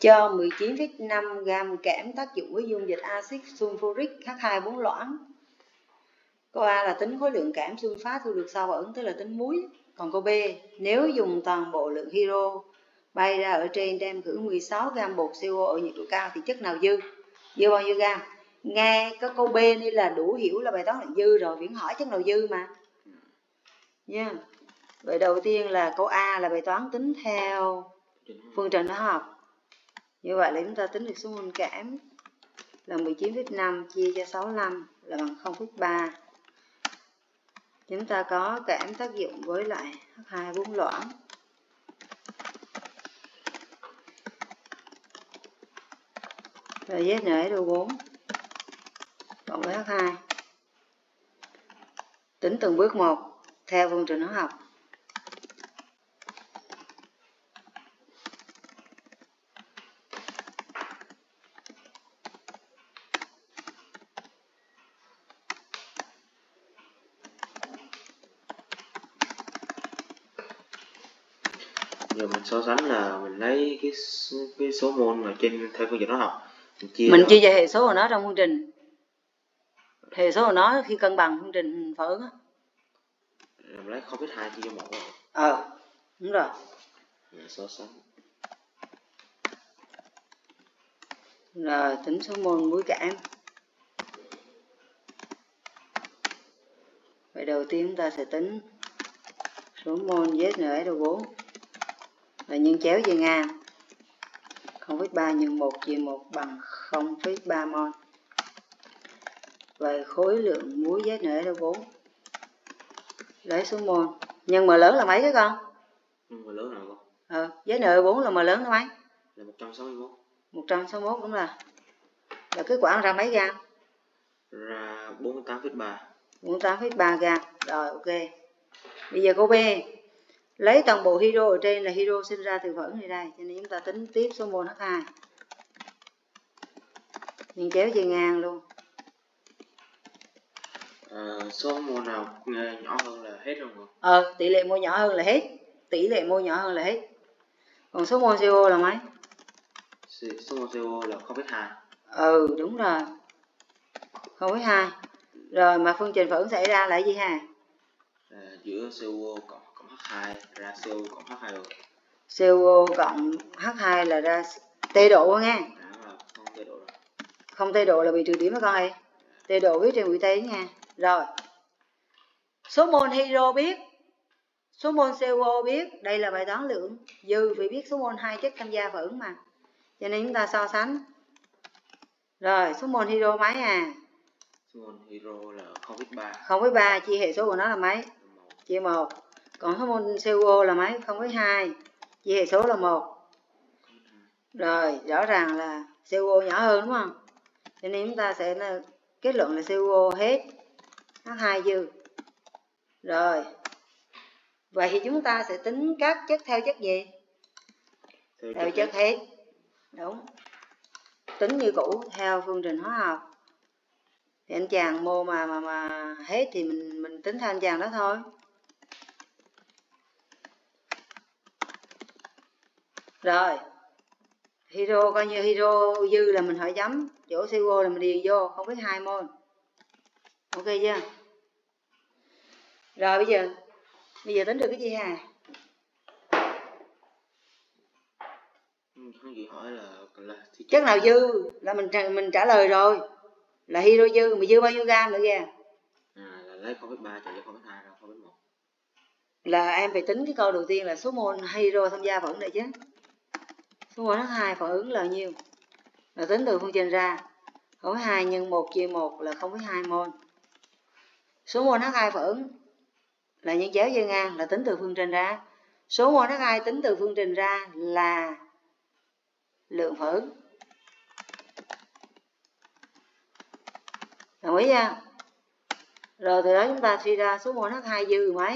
cho 19,5 gam kẽm tác dụng với dung dịch axit sulfuric H2 4 loãng. Câu A là tính khối lượng kẽm sunfat thu được sau phản ứng, tức là tính muối. Còn câu B, nếu dùng toàn bộ lượng hydro bay ra ở trên đem khử 16 gam bột CO ở nhiệt độ cao thì chất nào dư? Dư bao nhiêu gam? Nghe có câu Bนี่là đủ hiểu là bài toán là dư rồi, Viễn hỏi chất nào dư mà. Nha. Yeah. Vậy đầu tiên là câu A là bài toán tính theo phương trình hóa học. Như vậy là chúng ta tính được số mol kẽm là 19,5 chia cho 65 là bằng 0,3. Chúng ta có kẽm tác dụng với lại H2 4 loãng. Rồi ZnSO4 cộng với H2. Tính từng bước một theo phương trình hóa học. Giờ mình so sánh là mình lấy cái số mol mà trên theo phương trình hóa học mình chia cho hệ số của nó trong phương trình. Hệ số của nó khi cân bằng phương trình phản ứng á. Mình lấy 0,2 chia cho 1 rồi. Đúng rồi. So sánh. Rồi tính số mol muối kẽm. Vậy đầu tiên chúng ta sẽ tính số mol ZnSO4 là nhân chéo chia ngang. 0,3 nhân 1 chia 1 bằng 0,3 mol. Về khối lượng muối ZnSO4 lấy số mol nhân m lớn là mấy cái con? M lớn nào con? ZnSO4 là m lớn là mấy? Là 161. 161 đúng là kết quả ra mấy gam? Ra 48,3. 48,3 gam. Rồi ok. Bây giờ câu B, lấy toàn bộ hydro ở trên là hydro sinh ra từ phản ứng này đây, cho nên chúng ta tính tiếp số mol H2. Nhân chéo chia ngang luôn. Số mol nào nhỏ hơn là hết không? Tỷ lệ mol nhỏ hơn là hết. Tỷ lệ mol nhỏ hơn là hết. Còn số mol CO là mấy? Số mol CO là 0,2. Đúng rồi. 0,2. Rồi mà phương trình phản ứng xảy ra là gì ha? Giữa CO cộng H2 ra CO cộng H2 rồi. CO cộng H2 là ra T độ nghe. Không T độ rồi. Không T độ là bị trừ điểm đó con ơi. T độ viết trên quỹ T nha. Rồi. Số mol hydro biết. Số mol CO biết. Đây là bài toán lượng dư, vì biết số mol hai chất tham gia phản ứng mà. Cho nên chúng ta so sánh. Rồi, số mol hydro mấy à? Số mol hydro là 0,3. 0,3 chia hệ số của nó là mấy? Chia 1. Còn số mol CO là mấy? 0,2 chia hệ số là 1. Rồi, rõ ràng là CO nhỏ hơn đúng không? Cho nên chúng ta sẽ kết luận là CO hết, H2 dư. Rồi. Vậy thì chúng ta sẽ tính các chất theo chất gì? Theo chất hết. Đúng. Tính như cũ theo phương trình hóa học. Thì anh chàng mô mà hết thì mình tính theo anh chàng đó thôi. Rồi. Hydro coi như hydro dư là mình hỏi chấm, chỗ CO là mình điền vô 0,2 mol. Ok chưa? Rồi bây giờ tính được cái gì ha? Chị hỏi là chất nào dư là mình trả lời rồi. Là hydro dư, mà dư bao nhiêu gam nữa kìa? Là lấy 0,3 trừ cho 0,2 ra 0,1. Là em phải tính cái câu đầu tiên là số mol hydro tham gia phản ứng này chứ. Số mol H2 phản ứng là nhiêu? Là tính từ phương trình ra. 0,2 nhân 1 chia 1 là 0,2 mol. Số mol H2 phản ứng là nhân chéo chia ngang là tính từ phương trình ra. Số mol H2 tính từ phương trình ra là lượng phản ứng. Đồng ý nha? Rồi từ đó chúng ta suy ra số mol H2 dư mấy?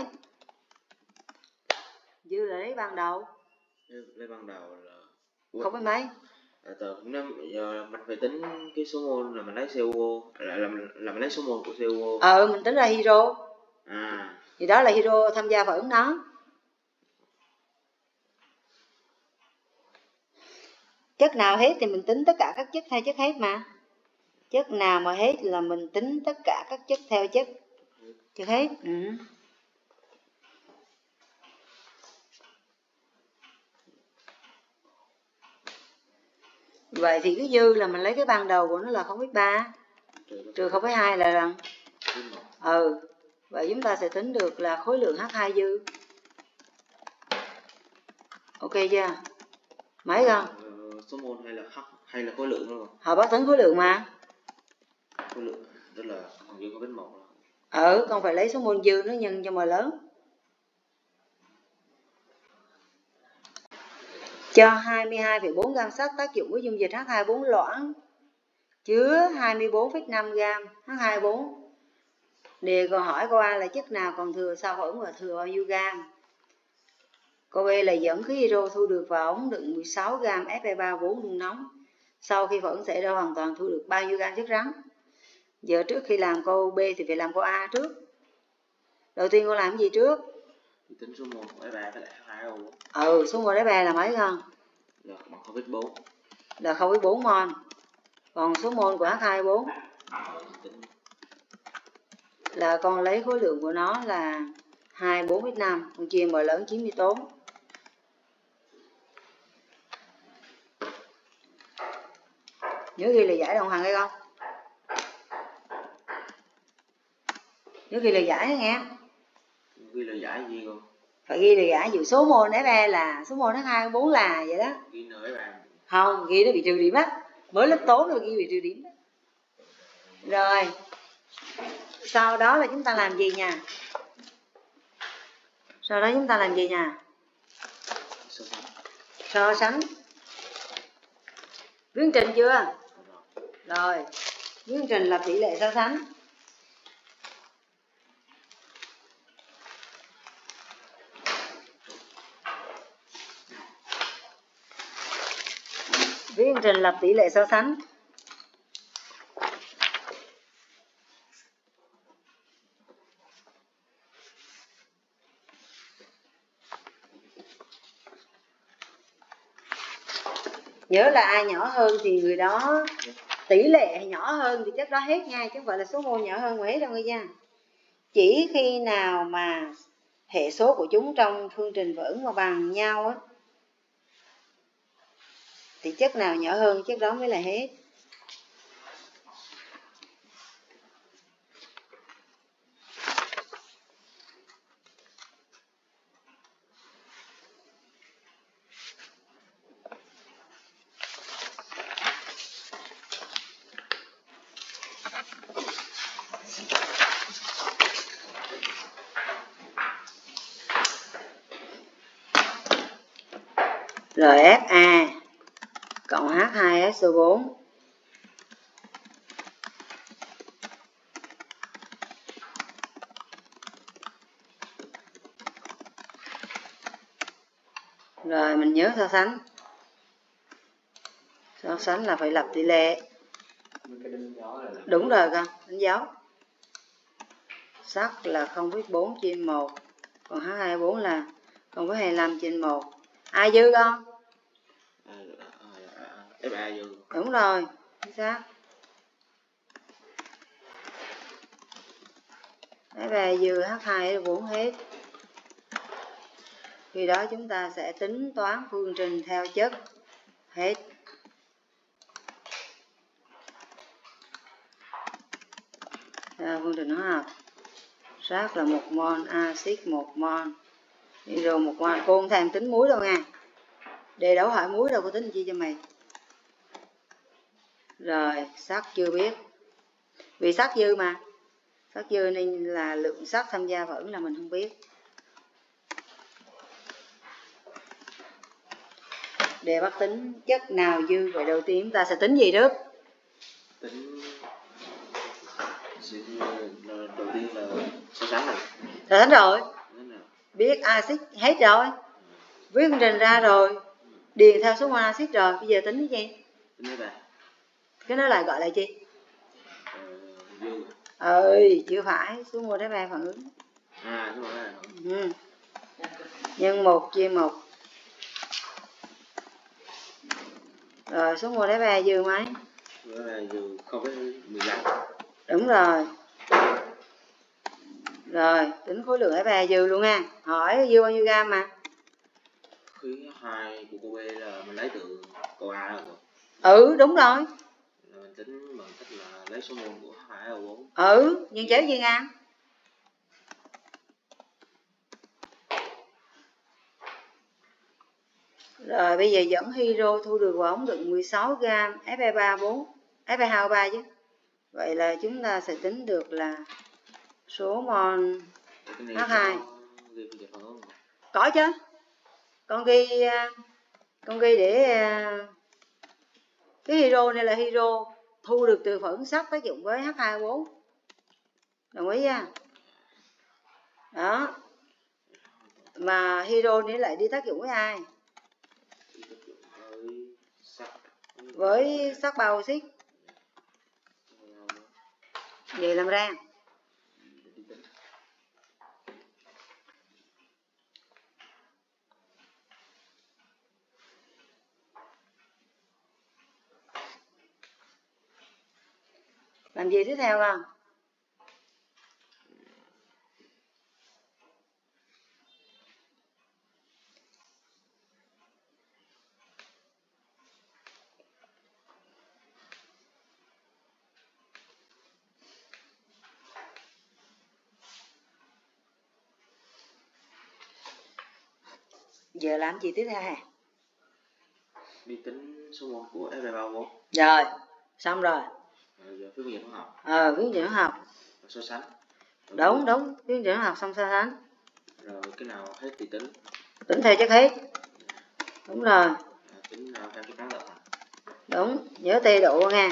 Dư là lấy ban đầu. Lấy ban đầu là không phải mấy. Giờ mình phải tính cái số mol là mình lấy CO là mình lấy số mol của CO. Mình tính ra hydro. Thì đó là hydro tham gia phản ứng đó. Chất nào hết thì mình tính tất cả các chất theo chất hết mà. Chất nào mà hết là mình tính tất cả các chất theo chất hết. Vậy thì cái dư là mình lấy cái ban đầu của nó là 0,3 trừ 0,2 là bằng vậy chúng ta sẽ tính được là khối lượng H2 dư. Ok chưa? Mấy không? Số mol hay là khối lượng luôn. Họ bắt tính khối lượng mà. Khối lượng tức là còn dư 0,1 rồi. Con phải lấy số mol dư nó nhân cho m lớn. Cho 22,4 gam sắt tác dụng với dung dịch H2O4 loãng chứa 24,5 gam H2O4. Đề câu hỏi câu A là chất nào còn thừa sau phản ứng và thừa bao nhiêu gam? Câu B là dẫn khí hydro thu được vào ống đựng 16 gam Fe3O4 đun nóng. Sau khi phản ứng xảy ra hoàn toàn thu được bao nhiêu gam chất rắn? Giờ trước khi làm câu B thì phải làm câu A trước. Đầu tiên con làm cái gì trước? Tính số mol của F3 với lại H2O4. Số mol F3 là mấy không? Là bằng 0,4. Là 0,4 mol. Còn số mol của H2O4 là con lấy khối lượng của nó là 24,5, con chia m lớn chiếm đi tốn. Nhớ ghi lời giải đồng hàng hay không? Nhớ ghi lời giải đó nghe. Ghi lời giải gì không? Phải ghi lời giải, dụ số mol Fe là số mol H2O4 là vậy đó. Ghi nợ bạn. Không, ghi nó bị trừ điểm á. Mới lớp tốn rồi ghi bị trừ điểm đó. Rồi. Sau đó là chúng ta làm gì nha? So sánh. Viết trình chưa? Rồi. Viết trình là tỷ lệ so sánh. Viết trình lập tỷ lệ so sánh. Nhớ là ai nhỏ hơn thì người đó tỷ lệ nhỏ hơn thì chất đó hết nha, chứ không phải là số mol nhỏ hơn mà hết đâu nha. Chỉ khi nào mà hệ số của chúng trong phương trình phản ứng mà bằng nhau á thì chất nào nhỏ hơn chất đó mới là hết. Rồi Fa cộng H2SO4 rồi mình nhớ so sánh. So sánh là phải lập tỷ lệ. Đúng rồi con, đánh dấu. Sắt là 0,4 trên 1, còn H2O4 là 0,25 trên 1. Ai dư con? Fa dư. Đúng rồi, chính xác. Fa dư H2O4 hết. Khi đó chúng ta sẽ tính toán phương trình theo chất hết. Phương trình hóa học. Sắt là 1 mol, axit 1 mol, hydro 1 mol. Cô không thèm tính muối đâu nha. Đề đấu hỏi muối đâu, cô tính chi cho mày. Rồi, sắt chưa biết. Vì sắt dư mà. Sắt dư nên là lượng sắt tham gia phản ứng là mình không biết. Đề bắt tính chất nào dư, vậy đầu tiên chúng ta sẽ tính gì trước? Tính đầu tiên là so sánh rồi. So sánh rồi. Biết axit hết rồi. Viết phương trình ra rồi. Điền theo số mol axit rồi. Bây giờ tính cái gì? Tính cái cái nó lại gọi là gì? Dư. Chưa phải. Số mol Fe phản ứng. Số mol Fe. Nhân 1 chia 1. Rồi số mol Fe dư mấy? Đó là dư 0,15. Đúng rồi. Rồi tính khối lượng Fe dư luôn nha. Hỏi dư bao nhiêu gam mà? Khí H2 của cô B là mình lấy từ câu A rồi. Ừ đúng rồi. Là mình tính bằng cách là lấy số mol của H2O4. Ừ, nhân chéo chia ngang. Rồi bây giờ dẫn hydro thu được vào ống đựng 16 gam Fe34, Fe2O3 chứ. Vậy là chúng ta sẽ tính được là số mol H2. Có chứ. Con ghi để cái hydro này là hydro thu được từ phản ứng sắt tác dụng với H2O4. Đồng ý nha. Đó. Mà hydro này lại đi tác dụng với ai? Với sắt ba oxit. Vậy làm ra. Làm gì tiếp theo không? Giờ làm gì tiếp theo hả? Đi tính số mol của Fe34. Rồi, xong rồi. Giờ phép nghiệm hóa học. Phép nghiệm hóa học. So sánh. Đúng, phép nghiệm hóa học xong so sánh. Rồi cái nào hết thì tính. Tính theo chất hết. Đúng rồi. Tính theo chất rắn tạo thành. Đúng, nhớ tê độ nha.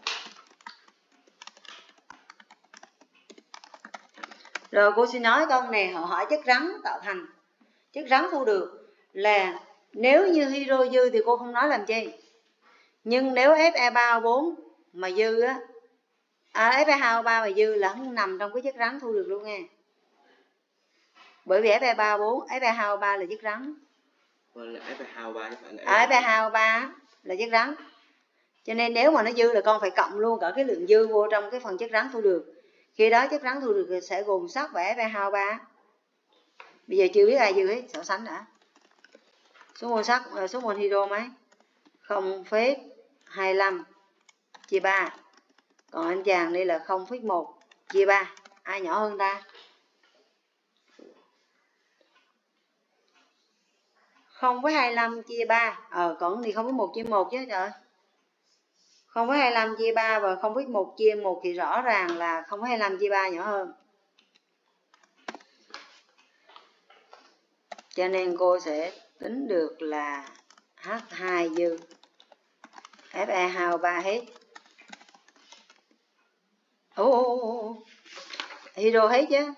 Rồi cô xin nói câu này họ hỏi chất rắn tạo thành. Chất rắn thu được là nếu như hydro dư thì cô không nói làm chi. Nhưng nếu Fe3O4 mà dư á, Fe2O3 mà dư là không nằm trong cái chất rắn thu được luôn nha. Bởi vì Fe3O4, Fe2O3 là chất rắn. Fe2O3 chứ phải là Fe2O3 là chất rắn. Cho nên nếu mà nó dư là con phải cộng luôn cả cái lượng dư vô trong cái phần chất rắn thu được. Khi đó chất rắn thu được sẽ gồm sắt và Fe2O3. Bây giờ chưa biết ai dư hết, so sánh đã. Số mol sắt, số mol hydro mấy? 0,25 chia 3. Còn anh chàng đây là 0,1 chia 3. Ai nhỏ hơn ta? 0,25 chia 3. Còn thì 0,1 chia 1 chứ trời. 0,25 chia 3 và 0,1 chia 1 thì rõ ràng là 0,25 chia 3 nhỏ hơn. Cho nên cô sẽ tính được là H2 dư Fe2O3 hết. Hydro hết chứ.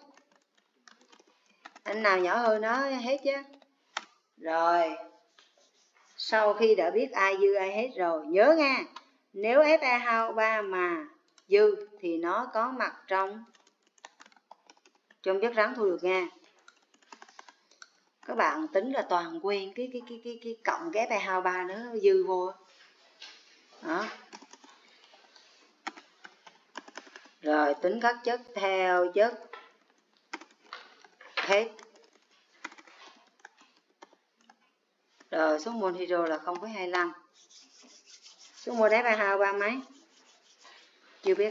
Anh nào nhỏ hơn nó hết chứ. Rồi. Sau khi đã biết ai dư ai hết rồi, nhớ nha. Nếu Fe2O3 mà dư thì nó có mặt trong chất rắn thu được nha. Các bạn tính là toàn quên cái cộng cái Fe2O3 nữa dư vô. Đó. Rồi tính các chất theo chất hết. Rồi số mol hydro là 0,25. Số mol Fe2O3 mấy? Chưa biết.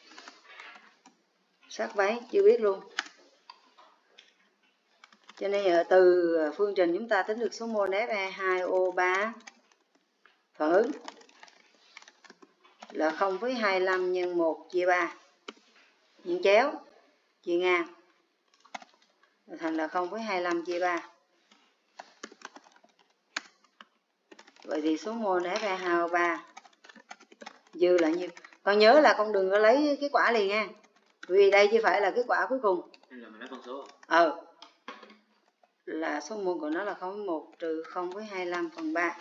Sắt váy chưa biết luôn. Cho nên từ phương trình chúng ta tính được số mol Fe2O3 phản ứng là 0,25 nhân 1 chia 3. Nhân chéo chia ngang thành là 0,25 chia 3. Vậy thì số mol Fe2O3 dư là nhiêu? Con nhớ là con đừng có lấy kết quả liền nha. Vì đây chưa phải là kết quả cuối cùng. Nên là mình lấy con số. Là số mol của nó là 0,1 trừ 0,25 phần 3.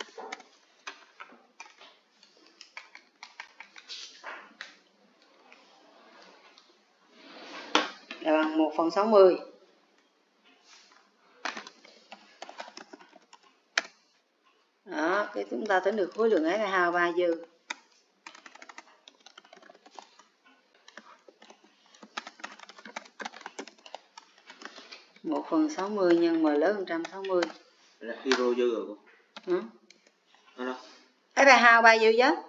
Là bằng 1/60. Đó, thì chúng ta tính được khối lượng Fe2O3 dư. Một phần 60 nhân m lớn 160 là hydro dư rồi cô. Ừ. Đâu? Fe2O3 dư chứ.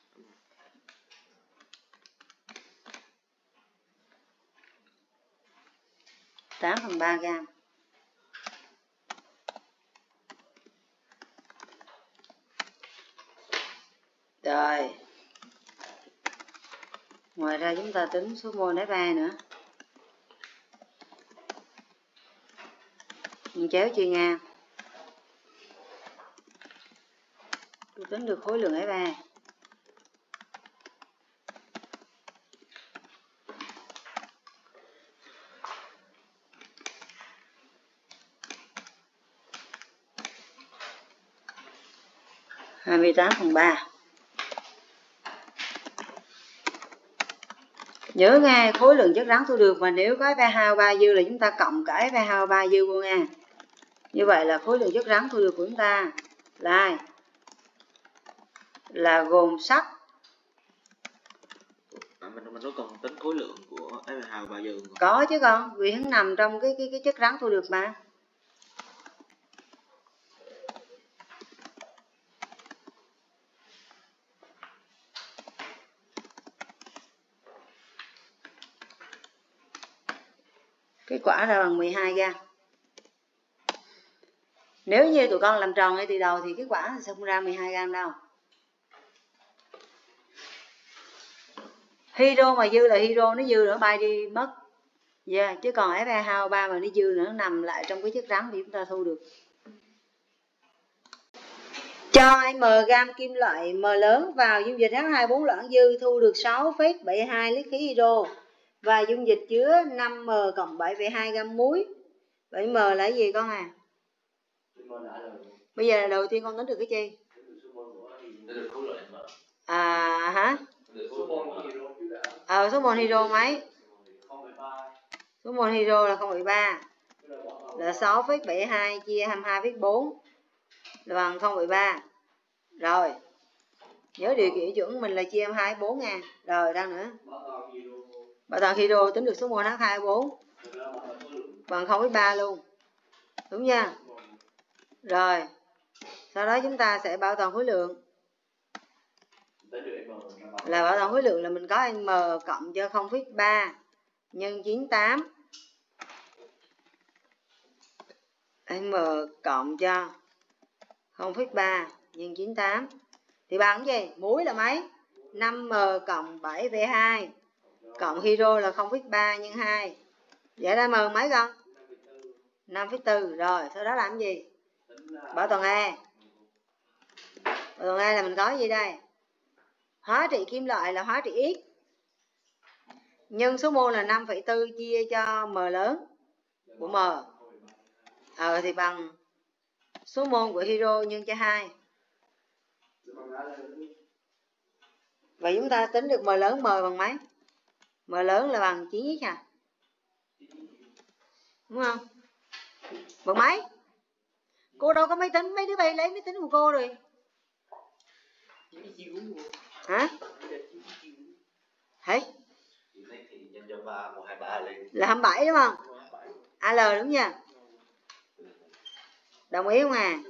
Tám phần 3 gam. Rồi. Ngoài ra chúng ta tính số mol Fe nữa. Mình chéo chia ngang. Tôi tính được khối lượng Fe. Hai mươi 28 phần 3. Nhớ nghe khối lượng chất rắn thu được, và nếu có Fe2O3 dư là chúng ta cộng cả Fe2O3 dư vô nha. Như vậy là khối lượng chất rắn thu được của chúng ta là gồm sắt. Mình có cần tính khối lượng của Fe2O3 dư không? Có chứ con, vì hắn nằm trong cái chất rắn thu được mà. Kết quả ra bằng 12 gam. Nếu như tụi con làm tròn ngay từ đầu thì kết quả sẽ không ra 12 gam đâu. Hydro mà dư là hydro nó dư nữa bay đi mất. Chứ còn Fe2O3 mà nó dư nữa, nó nằm lại trong cái chất rắn thì chúng ta thu được. Cho m gam kim loại m lớn vào dung dịch H2O4 loãng dư thu được 6,72 lít khí hydro và dung dịch chứa 5m cộng 7,2 gam muối. 7m là cái gì con à? Bây giờ là đầu tiên con tính được cái gì? Hả? Số mol hydro mấy? Số mol hydro là 0,3 là 6,72 chia 22,4 là bằng 0,3. Rồi. Nhớ điều kiện chuẩn mình là chia 22,4 nha. Rồi đang nữa. Bảo toàn hydro tính được số mol H2O4 bằng 0,3 luôn. Đúng nha. Rồi. Sau đó chúng ta sẽ bảo toàn khối lượng. Là bảo toàn khối lượng là mình có m cộng cho 0,3 nhân 98 m cộng cho 0,3 nhân 98 thì bằng cái gì? Muối là mấy? 5m cộng 7,2 cộng hydro là 0,3 nhân 2. Vậy ra m mấy con? 5,4. Rồi, sau đó làm gì? Bảo toàn E. Bảo toàn E là mình có gì đây? Hóa trị kim loại là hóa trị X. Nhân số mol là 5,4 chia cho m lớn của m. Thì bằng số mol của hydro nhân cho 2. Vậy chúng ta tính được m lớn m bằng mấy? M lớn là bằng 9x à? Đúng không? Bằng mấy? Cô đâu có máy tính, mấy đứa bay lấy máy tính của cô rồi. Hả? Hả? Là 27 đúng không? AL đúng nha. Đồng ý không à?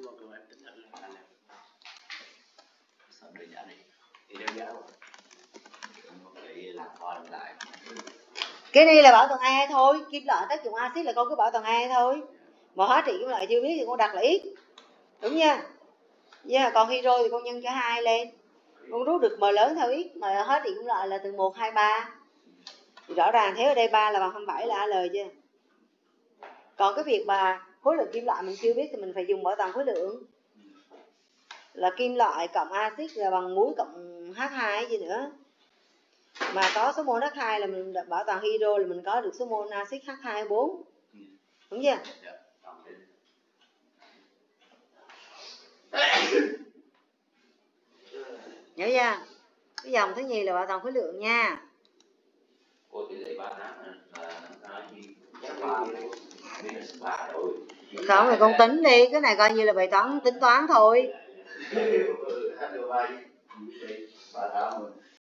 Cái này là bảo toàn E thôi. Kim loại tác dụng axit là con cứ bảo toàn E thôi. Mà hóa trị kim loại chưa biết thì con đặt là X. Đúng nha. Còn hydro thì con nhân cho 2 lên. Con rút được m lớn theo X. Mà hóa trị kim loại là từ 1, 2, 3. Thì rõ ràng thế ở đây 3 là bằng 27 là AL chưa? Còn cái việc mà khối lượng kim loại mình chưa biết thì mình phải dùng bảo toàn khối lượng. Là kim loại cộng axit là bằng muối cộng H2 gì nữa. Mà có số mol H2 là mình bảo toàn hydro là mình có được số mol axit H2O4. Đúng chưa? Nhớ chưa? Cái dòng thứ nhì là bảo toàn khối lượng nha. Không, rồi con tính đi, cái này coi như là bài toán tính toán thôi. H2O